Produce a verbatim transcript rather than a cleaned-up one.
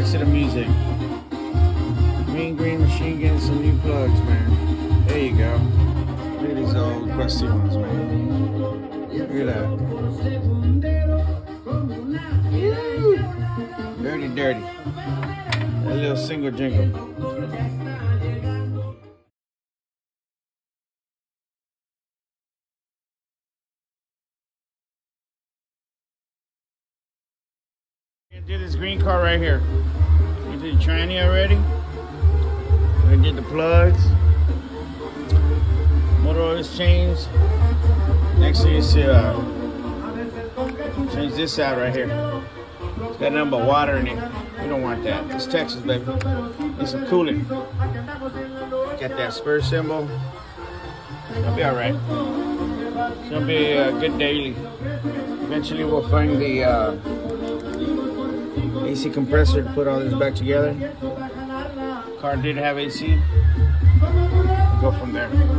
rights to the music. Green GreenMachine getting some new plugs, man. There you go. Look at these old crusty ones, man. Look at that. Woo. Dirty, dirty. That little single jingle. I did this green car right here. We did the tranny already. I did the plugs. Motor oil is changed. Next thing is uh, change this out right here. It's got nothing but water in it. We don't want that. It's Texas, baby. Need some cooling. Got that spur symbol. It'll be all right. It's gonna be a good daily. Eventually, we'll find the uh, A C compressor to put all this back together. Car did have A C. We'll go from there.